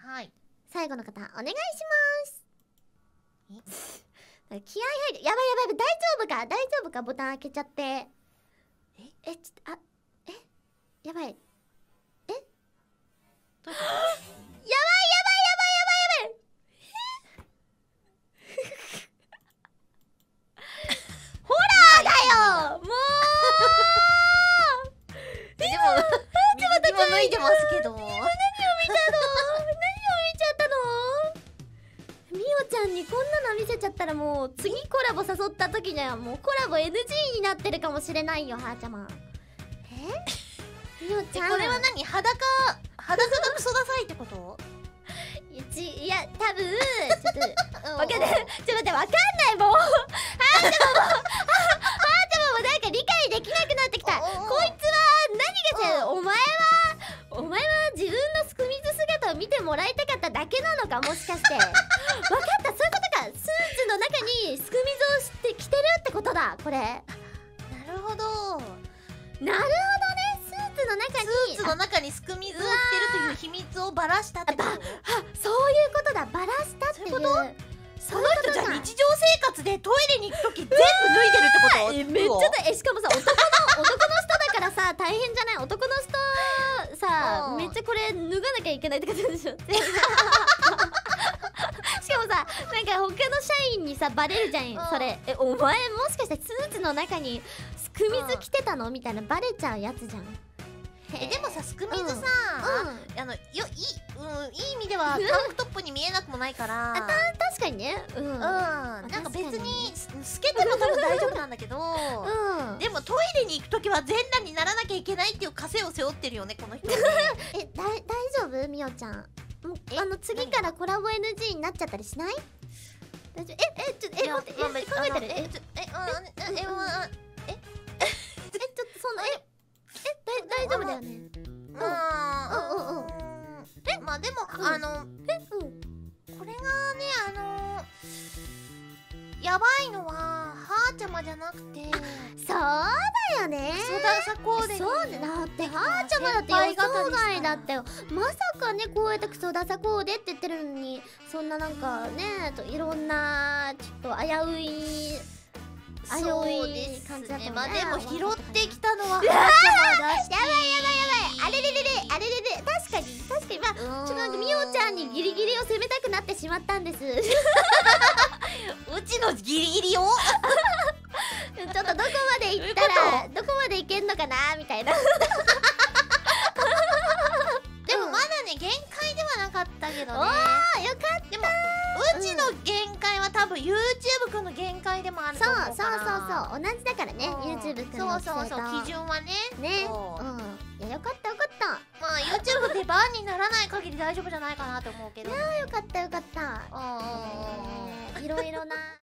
はい。 最後の方お願いします。気合入る。やばいやばい、大丈夫かボタン開けちゃって。ちょっとやばい。やばいホラーだよもうでも水着も脱いでますけど。 何を見ちゃったの。みおちゃんにこんなの見せちゃったら、もう次コラボ誘った時にはもうコラボ NG になってるかもしれないよ、はーちゃま。みおちゃん、 これは何？裸がクソダサいってこと？ いや多分ちょっとわかんない。ちょっと待って、わかんないもう。はーちゃまもなんか理解できなくなってきた。こいつは何が違う？お前は自分のスクミズ姿を見てもらいたかっただけなのか、もしかして。わかった、そういうことか。スーツの中にスクミズを着てるってことだ、これ。 なるほど。 なるほどね。スーツの中にスクミズを着てるという秘密をバラしたってこと？ そういうことだ、バラしたっていう。 そういうこと？その人じゃ日常生活でトイレに行くとき全部脱いでるってこと？ めっちゃしかもさ、男の人だからさ、大変じゃない？男の人さ、めっちゃこれ脱がなきゃいけないってことでしょ。しかもさ、なんか他の社員にさバレるじゃん、それ。お前もしかしてスーツの中にスクミズ着てたのみたいなバレちゃうやつじゃん。 でもさ、スクミズさ、いい意味ではタンクトップに見えなくもないから。 確かにね。 なんか別に透けても多分大丈夫なんだけど、でもトイレに行くときは全裸にならなきゃいけないっていう枷を背負ってるよね、この人。 大丈夫？みおちゃん。次からコラボ NG になっちゃったりしない？大丈夫？ちょっと待って、考えてる？大丈夫だよね。 まあでもこれがね、やばいのははーちゃまじゃなくて、 そうだよね。 クソダサコーデ。 そうだって、はーちゃまだって予想外だったよ。まさかね、こうやってクソダサコーデって言ってるのに、そんななんかね、いろんなちょっと危うい感じだったもんね。 まあでも拾ってきたのははーちゃまだし。 やばい。あれれ確かにまあちょっとなんかみおちゃんにギリギリを攻めたくなってしまったんです。 うちのギリギリをちょっとどこまで行ったらどこまで行けんのかなみたいな。 でもまだね、限界ではなかったけどね。 おー、よかった。 でもうちの限界は多分 YouTube くんの限界でもあると思うから。 そう同じだからね、 YouTube くんの規制と。 そう基準はね。 いや、よかった。 まあ YouTube でバーにならない限り大丈夫じゃないかなと思うけど。 いや、よかった。 いろいろな